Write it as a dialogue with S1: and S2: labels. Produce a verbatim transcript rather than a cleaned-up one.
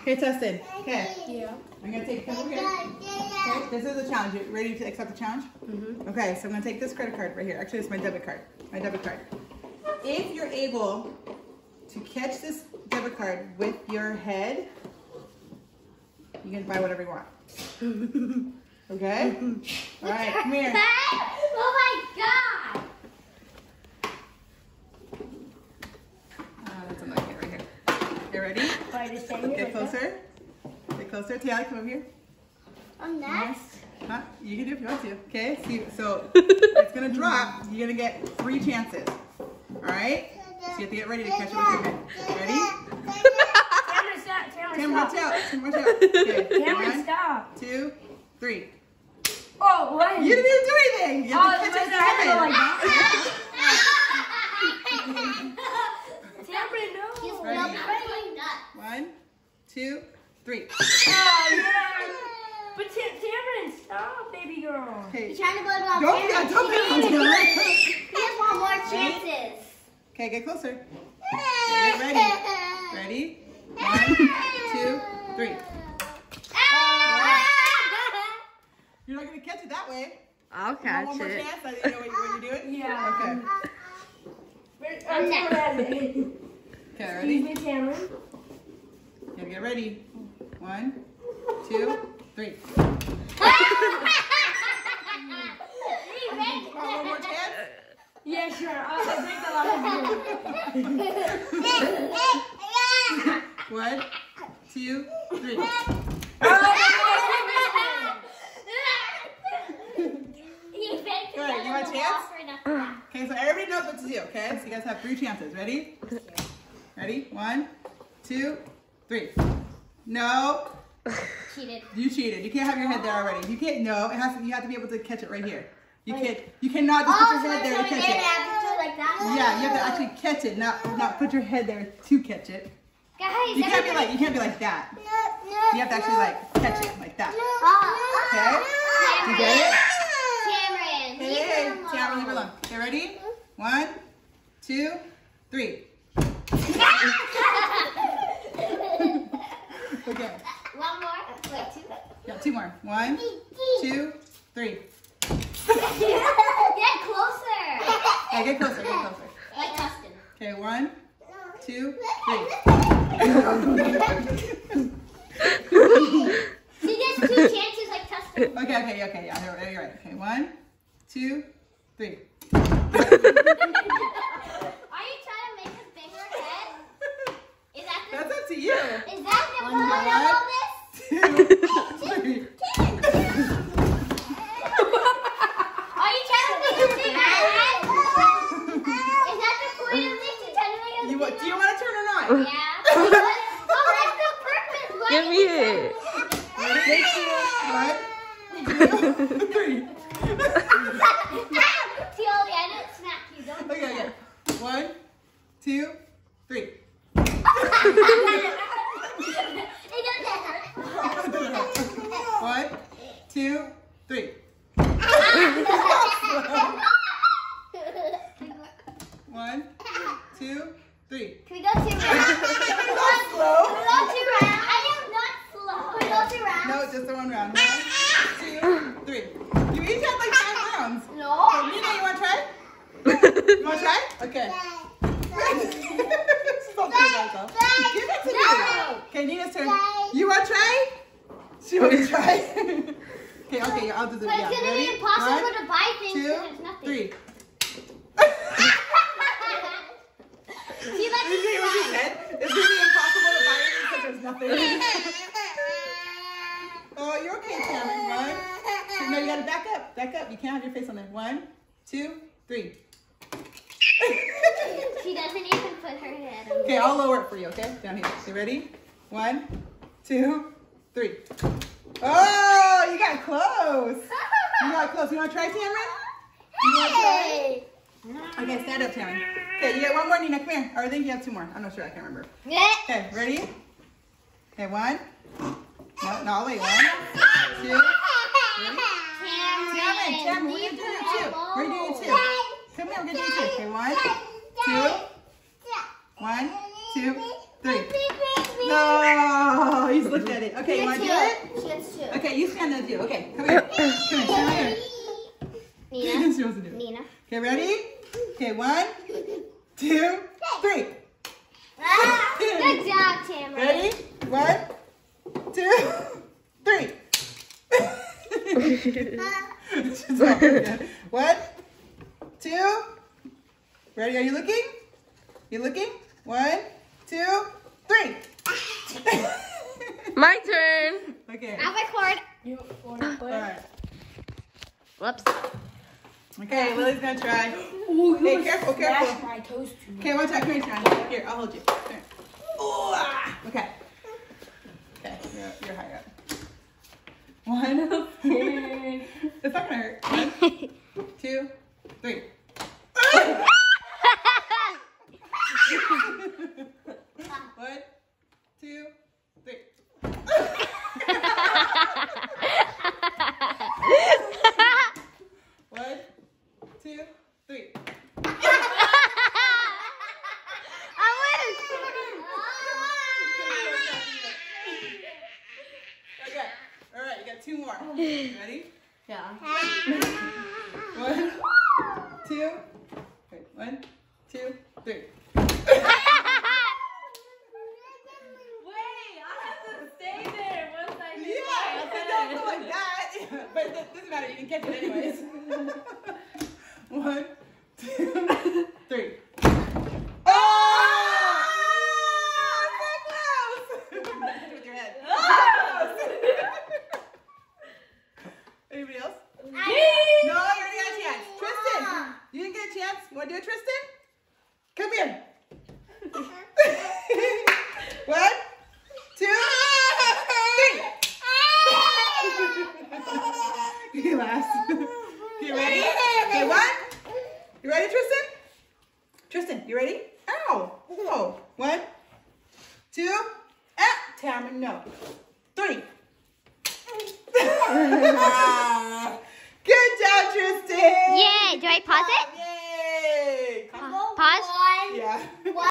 S1: Okay, Tustin. Okay.
S2: Yeah.
S1: I'm gonna take come over here. Okay, this is the challenge. You ready to accept the challenge?
S2: Mm-hmm.
S1: Okay, so I'm gonna take this credit card right here. Actually, it's my debit card. My debit card. If you're able to catch this debit card with your head, you can buy whatever you want. Okay? All right, come here.
S3: Oh my God!
S1: Uh, that's another here, right here. You ready? Get closer. Get closer. Tiana, come over here.
S3: I'm next.
S1: Huh? You can do it if you want to. Okay? See, so it's gonna drop. You're gonna get three chances. All right? So you have to get ready to catch it with your head. Ready?
S2: Cameron, stop. Cameron,
S1: Tim, watch
S2: stop.
S1: out. Tim, watch out. Okay.
S2: Cameron,
S1: One,
S2: stop.
S1: two, three.
S2: Oh, what?
S1: You didn't even do anything. You have
S2: Oh,
S1: to catch it with
S2: I
S1: your
S2: had to go
S1: head.
S2: like that. Cameron, no.
S3: He's
S1: Ready?
S3: like that.
S1: One, two, three.
S2: Oh, yeah. But Tim, Cameron, stop, baby girl.
S1: Okay.
S3: He's trying to blame it on
S1: Don't,
S3: Cameron.
S1: yeah, don't blame it on Cameron.
S3: He has one more chances.
S1: Okay, get closer. Get ready. Ready? One, two, three. You're not gonna catch it that way.
S4: I'll
S1: You want
S4: catch
S1: one more
S4: it.
S1: chance? I didn't know what, what you're doing.
S2: Yeah.
S1: Okay.
S2: Where-
S3: I'm
S2: uh,
S3: next.
S2: Cameron.
S1: Okay,
S2: Excuse
S1: ready?
S2: me, Cameron.
S1: You gotta get ready. One, two, three. Want one more chance?
S2: Yeah, sure. I'll I'll drink a lot of you.
S1: One, two, three. Alright, you want a chance? Okay, so everybody knows what to do, okay? So you guys have three chances. Ready? Ready? One, two, three. No.
S3: Cheated.
S1: You cheated. You can't have your head there already. You can't. No, it has to. You have to be able to catch it right here. You can't. You cannot just put your head there to catch it.
S3: Like that?
S1: Yeah, you have to actually catch it, not not put your head there to catch it.
S3: Guys,
S1: You can't be like. You can't be like that. You have to actually like catch it like that. Okay? You get it?
S3: Cameron,
S1: Hey,
S3: leave
S1: hey,
S3: him alone.
S1: Tamara, leave her alone. Okay, ready? One, two, three. Okay.
S3: One more. Wait, two.
S1: Yeah, two more. One, two, three.
S3: Get closer.
S1: Okay, get closer. Get closer.
S3: Like Tustin.
S1: Okay, one, two, three.
S3: He gets two chances like Tustin.
S1: Okay, okay, okay, yeah, you're right, you're right. Okay, one, two, three.
S3: Are you trying to make us bang our head? Is that the,
S1: That's up to you.
S3: is that the
S1: One
S3: point
S1: more.
S3: of all this?
S1: Two, three.
S3: Are you trying to make us bang our head? Is that the point of this? You're trying to make us
S1: You,
S3: bang
S1: want- do you want to turn or not?
S3: our head? Yeah. What, what's the purpose? Why
S4: Give
S3: is
S4: me
S3: it
S4: it.
S1: Ready? One, two, three.
S3: See all the edit? Snap you. Don't
S1: Okay, okay. One, two, three.
S3: It doesn't hurt.
S1: One, two, three. One, two, three.
S3: Can we go two rounds?
S1: Slow.
S3: Can we go two rounds? I am not slow. Can we go two rounds?
S1: No, just the one round. One, two, three. You each have like five rounds.
S3: No.
S1: Okay, Nina, you want to try? You want to try? Okay. Stop doing that, though. Give it to me. Okay, Nina's turn. You want to try? She wants to try. Okay, okay, I'll do the
S3: But
S1: yeah.
S3: it's going to
S1: Ready?
S3: be impossible
S1: One,
S3: to buy things
S1: two,
S3: because there's nothing.
S1: three.
S3: She lets
S1: You
S3: me
S1: see what she
S3: try.
S1: said? It's going to be impossible to buy it because there's nothing. Oh, you're okay, Cameron. One. Two, no, you got to back up. Back up. You can't have your face on there. One, two, three.
S3: She doesn't even put her head on.
S1: Okay, I'll lower it for you, okay? Down here. You ready? One, two, three. Oh, you got close. You got close. You want to try, Cameron? You want to try?
S3: Hey.
S1: Okay, stand up, Cameron. Okay, you get one more, Nina. Come here. Or I think you have two more. I'm not sure. I can't remember. Okay, ready? Okay, one. No, no, wait. One, two, three. Cameron, Cameron, we're going to do it too. We're going to do it too. Come here, we're going to do it too. Okay, one, two, one, two, three. No, you Okay, you want to do it?
S3: She gets two.
S1: Okay, you stand there too. Okay, come here. Come here, stand right here.
S3: Nina.
S1: She wants to do it.
S3: Nina.
S1: Okay, ready? Okay, one, two, three.
S3: Good job, Tamara.
S1: Ready? One, two, three. She's all good. One, two. Ready? Are you looking? You looking? One, two, three.
S4: My turn.
S1: Okay.
S3: I'll record.
S2: You want
S1: All right.
S4: Whoops.
S1: Okay, Lily's gonna try.
S2: Ooh,
S1: Hey,
S2: you
S1: careful,
S2: smashed
S1: careful.
S2: my toes too much.
S1: Okay, one time. Come here, Sean. Here, I'll hold you. Come here. Ooh, ah. Okay. Okay, you're, you're high up. One. It's not gonna hurt. One, two, three. One, two, three. One, two, three. Okay. All right, you got two more. Ready?
S2: Yeah.
S1: One, two. Wait, one, two, three.
S2: Wait, I have to stay there once I do
S1: Yeah, it don't go like that. But it doesn't matter, you can catch it anyways. One, two, three. Oh! So close! Catch it with your head. Anybody else? No, you already got a chance. Tristan, you didn't get a chance. You want to do it, Tristan? Come here. One, two, three. You last. You ready? Okay, one. You ready, Tristan? Tristan, you ready? Ow. Oh. One, two, ah, Tamara, no. Three. Good job, Tristan.
S3: Yay! Do I pause it?
S1: Yay. Come on.
S3: Pause.
S1: Yeah.